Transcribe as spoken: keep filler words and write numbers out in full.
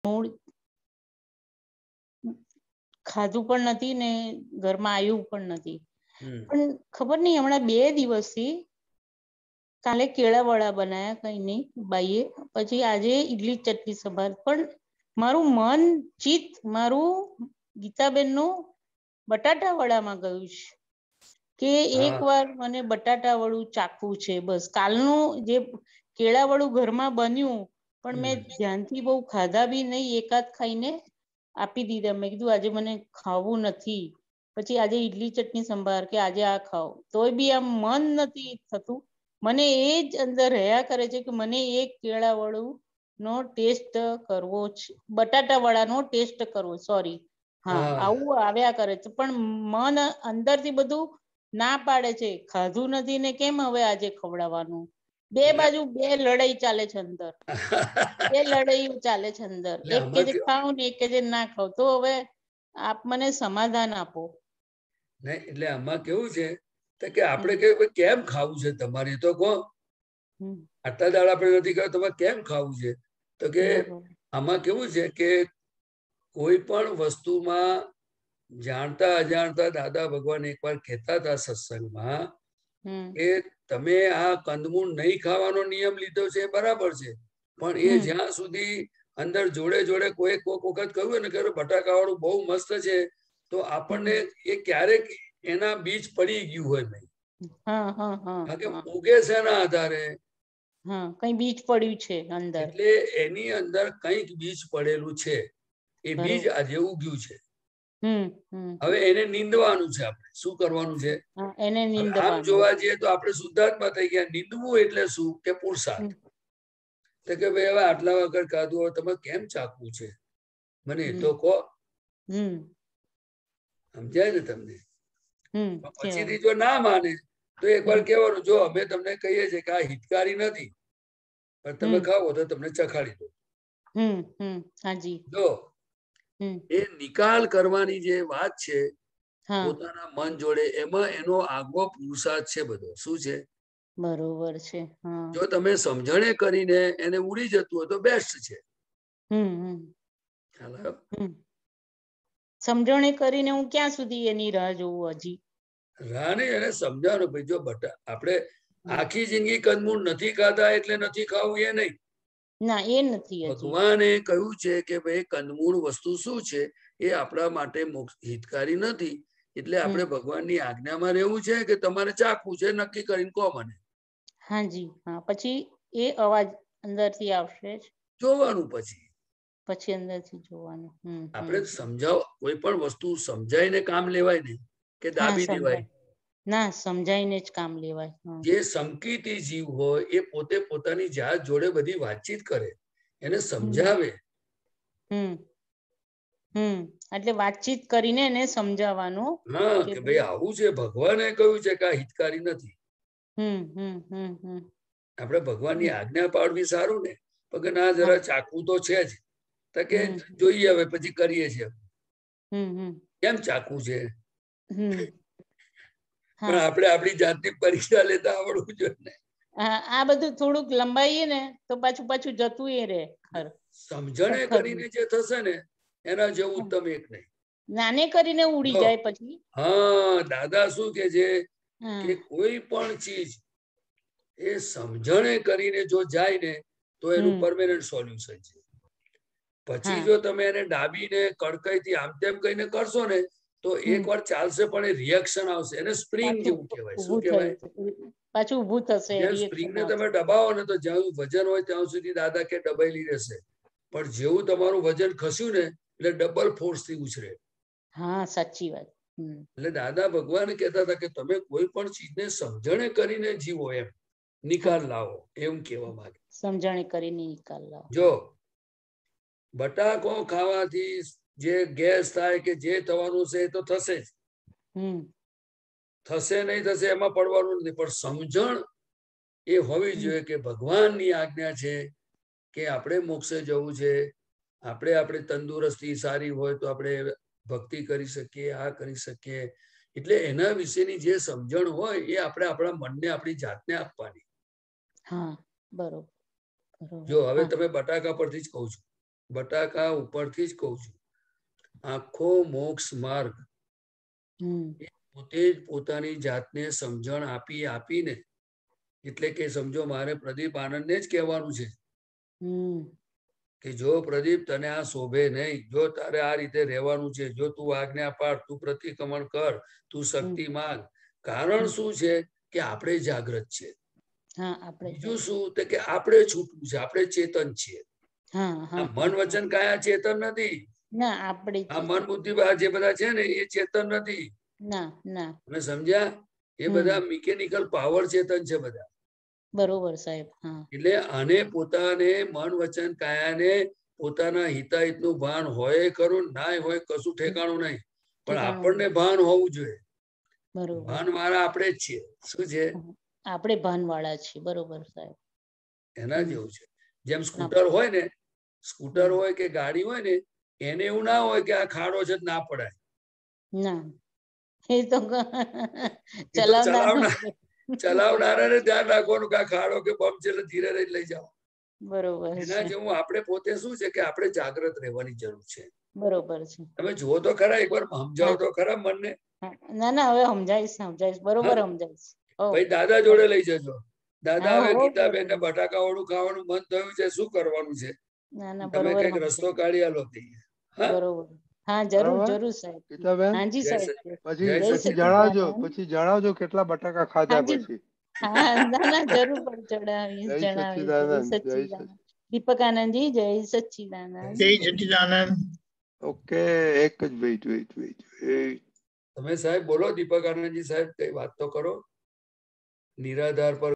મૂળ ખાધું પણ નથી ને ઘરમાં આવ્યું પણ નથી. પણ ખબર નહીં હમણાં બે દિવસથી કાલે કેળા વડા બનાયા કઈ નહીં બાઈએ, પછી આજે ઈડલી ચટણી સંભાર. પણ મારું મન ચિત્ત મારું ગીતાબેનનું બટાટા વડામાં ગયું છે કે એક વાર મને બટાટા વડું ચાખવું છે. બસ કાલનું જે કેળા વડું ઘરમાં બન્યું પણ મેં ધ્યાનથી બહુ ખાધા બી નહીં, એકાદ ખાઈને આપી દીધા. મેં કીધું આજે મને ખાવું નથી. પછી આજે ઈડલી ચટણી સંભાર કે આજે આ ખાઓ, તોય બી આમ મન નથી થતું. મને એ જ અંદર રહ્યા કરે છે કે મને એક કેળા વડું નો ટેસ્ટ કરવો છે, બટાટા વડાનો ટેસ્ટ કરવો. સોરી, હા આવું આવ્યા કરે છે. પણ મન અંદરથી બધું ના પાડે છે, ખાધું નથી ને કેમ હવે આજે ખવડાવવાનું. બે બાજુ બે લડાઈ ચાલે છે અંદર, બે લડાઈ ચાલે છે અંદર. એક કે જે ખાવ ને એક કે જે ના ખાવ. તો હવે આપ મને સમાધાન આપો. નહીં એટલે આમાં કેવું છે કે આપણે કે કેમ ખાવું છે તમારે, તો કહો આટલા દાડા આપણે નથી ખાવ, તમારે કેમ ખાવું છે? તો કે આમાં કેવું છે કે કોઈ પણ વસ્તુમાં જાણતા અજાણતા દાદા ભગવાન એકવાર કહેતા હતા સત્સંગમાં કે તમે આ કંદમૂળ નહીં ખાવાનો નિયમ લીધો છે બરાબર છે, પણ એ જ્યાં સુધી અંદર જોડે જોડે કોઈ કોઈક વખત કહ્યું ને કે બટાકા વાળું બહુ મસ્ત છે, તો આપણને એ ક્યારેક એના બીજ પડી ગયું હોય નહીં. કે ઉગે છે એના આધારે કઈ બીજ પડ્યું છે અંદર, એટલે એની અંદર કઈક બીજ પડેલું છે. એ બીજ આજે ઉગ્યું છે. હવે એને નીંદવાનું છે. આપણે શું કરવાનું છે? આમ જોવા જઈએ તો આપણે શુદ્ધાત્મા થઈ ગયા. નીંદવું એટલે શું કે પુરુષાર્થ. તો કે ભાઈ હવે આટલા વખત ખાધું, હવે તમે કેમ ચાખવું છે મને એ તો કહો. સમજાય ને તમને? પછીથી જો ના માને તો એકવાર કહેવાનું, જો અમે તમને કહીએ છીએ કે આ હિતકારી નથી, પણ તમે ખાવો તો તમને ચખાડી દો. જો એ નિકાલ કરવાની જે વાત છે પોતાના મન જોડે, એમાં એનો આગવો પુરુષાર્થ છે બધો. શું છે? બરોબર છે. જો તમે સમજણે કરીને એને ઉડી જતું હોય તો બેસ્ટ છે. સમજણે કરીને હું ક્યાં સુધી એની રાહ જોઉં? હજી રાહ નહીં, એને સમજાવવાનું. ભાઈ જો બટા આપણે આખી જિંદગી કંદમૂળ નથી ખાધા એટલે નથી ખાવું એ નહીં. ના, એ નથી. ભગવાને કહ્યું છે કે ભાઈ કંદમૂળ વસ્તુ શું છે, એ આપણા માટે હિતકારી નથી. એટલે આપણે ભગવાનની આજ્ઞામાં રહેવું છે કે તમારે ચાખવું છે, નક્કી કરીને કહો મને. હાજી, હા. પછી એ અવાજ અંદરથી આવશે, જોવાનું. પછી પછી અંદરથી જોવાનું. આપણે સમજાવ, કોઈ પણ વસ્તુ સમજાઈને કામ લેવાય ને કે દાબી દેવાય. ના, સમજાઈને જ કામ લેવાય. જે સંકિતી જીવ હોય એ પોતે પોતાની જાત જોડે બધી વાતચીત કરે, એને સમજાવે. હમ હમ એટલે વાતચીત કરીને એને સમજાવવાનું. હા, કે ભાઈ આવું છે, ભગવાને કહ્યું છે કે આ હિતકારી નથી. હમ હમ હમ હમ આપણે ભગવાનની આજ્ઞા પાડવી સારું ને, પણ ના જરા ચાખવું તો છે જ. તો કે જોઈએ હવે પછી કરીએ છીએ. કેમ ચાખવું છે? પણ આપણે આપણી જાતની પરીક્ષા લેતા આવડવું જોઈએ ને. આ બધું થોડુંક લંબાઈએ ને તો પાછું પાછું જતું એ રે. સમજણે કરીને જે થશે ને એના જેવું ઉત્તમ એક નહીં. નાને કરીને ઉડી જાય પછી. હા, દાદા શું કે છે કે કોઈ પણ ચીજ એ સમજણે કરીને જો જાય ને તો એનું પરમેનન્ટ સોલ્યુશન છે. પછી જો તમે એને ડાબીને કડકાઈથી આમ તેમ કહીને કરશો ને તો એક વાર ચાલશે, પણ એ રિએક્શન આવશે. એને સ્પ્રિંગ જેવું કહેવાય. શું કહેવાય? પાછું ઊભું થશે. જેમ સ્પ્રિંગને તમે દબાવો ને તો જ્યાં વજન હોય ત્યાં સુધી દાદા કે દબાયેલી રહેશે, પણ જેવું તમારું વજન ખસ્યું ને એટલે ડબલ ફોર્સ થી ઉછરે. હા, સાચી વાત. એટલે દાદા ભગવાન કહેતા હતા કે તમે કોઈ પણ ચીજને સમજણે કરીને જીવો, એમ નિકાલ લાવો, એમ કહેવા માંગે. સમજણે કરીને નિકાલ લાવો. જો બટાકો ખાવાથી જે ગેસ થાય કે જે થવાનું છે એ તો થશે જ. થશે નહીં થશે એમાં પડવાનું નથી, પણ સમજણ એ હોવી જોઈએ કે ભગવાનની આજ્ઞા છે કે આપણે મોક્ષે જવું છે. આપણે આપણી તંદુરસ્તી સારી હોય તો આપણે ભક્તિ કરી શકીએ, આ કરી શકીએ. એટલે એના વિશેની જે સમજણ હોય એ આપણે આપણા મનને, આપણી જાતને આપવાની. હા, બરોબર. જો હવે તમે બટાકા પરથી જ કહું છું, બટાકા ઉપરથી જ કહું છું, આખો મોક્ષ માર્ગ પોતે જ પોતાની જાતને સમજણ આપી આપીને, એટલે કે સમજો મારે પ્રદીપ આનંદને જ કહેવાનું છે કે જો પ્રદીપ તને આ શોભે નહીં, જો તારે આ રીતે રહેવાનું છે, જો તું આજ્ઞા પાડ, તું પ્રતિક્રમણ કર, તું શક્તિ માંગ. કારણ શું છે કે આપણે જાગૃત છે. બીજું શું તો કે આપણે છૂટવું છે, આપણે ચેતન છીએ. મન વચન કાયા ચેતન નથી. આ મન બુદ્ધિ જે બધા છે ને એ ચેતન નથી. તમે સમજ્યા? એ બધા મિકેનિકલ પાવર ચેતન છે બધા. બરોબર સાહેબ. એટલે આને પોતાને મન વચન કાયાને પોતાના હિતાહિતનું ભાન હોય ખરું, ના હોય કશું ઠેકાણું નહીં, પણ આપણને ભાન હોવું જોઈએ. ભાન વાળા આપણે જ છીએ. શું છે? આપણે ભાન વાળા છીએ. બરોબર સાહેબ. એના જેવું છે. જેમ સ્કૂટર હોય ને, સ્કૂટર હોય કે ગાડી હોય ને, એને એવું ના હોય કે આ ખાડો છે ના પડાય. ના, એ તો ચલાવનારાને ધ્યાન રાખવાનું કે આ ખાડો કે બમ છે એટલે ધીરે રહી લઈ જાઓ. બરોબર. એના જેવું આપણે પોતે શું છે કે આપણે જાગ્રત રહેવાની જરૂર છે. બરોબર છે. તમે જુઓ તો ખરા, એકવાર સમજાવો તો ખરા મનને. ના ના, હવે સમજાઈશ સમજાઈશ બરોબર સમજાઈશ. ભાઈ દાદા જોડે લઈ જજો. દાદા હવે ગીતાબેન ને બટાકા વાળું ખાવાનું મન થયું છે, શું કરવાનું છે? તમે કઈક રસ્તો કાઢી આલો. બરોબર. હા, જરૂર જરૂર સાહેબ. હાજી સાહેબ. પછી જણાવજો, પછી જણાવજો કેટલા બટાકા ખાધા પછી. હા, ના ના, જરૂર પણ જણાવીશ જણાવીશ. દીપક આનંદજી, જય સચ્ચિદાનંદ. જય સચ્ચિદાનંદ. ઓકે, એક જ વેઇટ વેઇટ વેઇટ વેઇટ. તમે સાહેબ બોલો, દીપક આનંદજી સાહેબ, કઈ વાત તો કરો. નિરાધાર પર